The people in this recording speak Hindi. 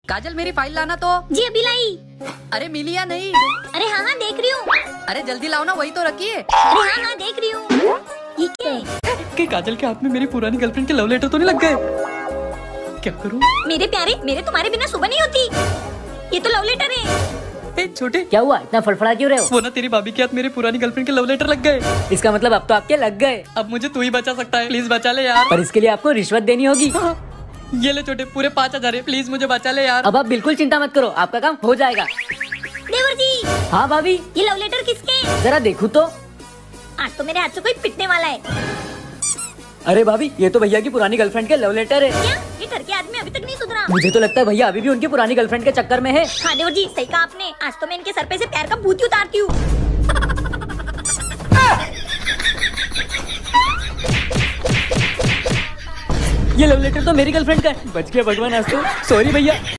काजल मेरी फाइल लाना तो। जी अभी लाई। अरे मिली या नहीं? अरे हाँ हाँ देख रही हूँ। अरे जल्दी लाओ ना, वही तो रखी है। अरे हाँ हाँ देख रही हूँ। ये क्या है? कि काजल के हाथ में मेरी पुरानी गर्लफ्रेंड के लव लेटर तो नहीं लग गए? क्या करूँ? मेरे प्यारे, मेरे तुम्हारे बिना सुबह नहीं होती। ये तो लव लेटर है। ए छोटे, क्या हुआ, इतना फड़फड़ा क्यों रहे हो? वो ना तेरी भाभी के हाथ मेरी पुरानी गर्लफ्रेंड के लव लेटर लग गए। इसका मतलब अब तो आपके लग गए। अब मुझे तू ही बचा सकता है, प्लीज बचा ले यार। पर इसके लिए आपको रिश्वत देनी होगी। ये ले छोटे, पूरे 5,000 है, प्लीज मुझे बचा ले यार। अब आप बिल्कुल चिंता मत करो, आपका काम हो जाएगा। देवर जी। हाँ भाभी। ये लव लेटर किसके? जरा देखूं तो। आज तो मेरे हाथ से कोई पिटने वाला है। अरे भाभी, ये तो भैया की पुरानी गर्लफ्रेंड के लव लेटर है। क्या? ये घर के आदमी अभी तक नहीं सुधरा। मुझे तो लगता है भैया अभी भी उनकी पुरानी गर्लफ्रेंड के चक्कर में है। हाँ देवर जी, सही कहा आपने। आज तो मैं इनके सर पे से प्यार का भूत ही उतारती हूँ। ये लव लेटर तो मेरी गर्लफ्रेंड का है। बच गया भगवान आज तो। सॉरी भैया।